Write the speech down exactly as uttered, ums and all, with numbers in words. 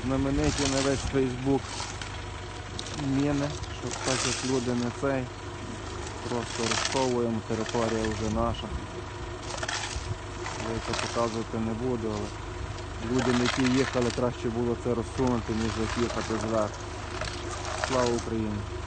знамениті на весь Фейсбук міни, щоб так як люди не цей. Просто розховуємо, територія вже наша. Я це показувати не буду, але людям, які їхали, краще було це розсунути, ніж як їхати зверху. Слава Україні!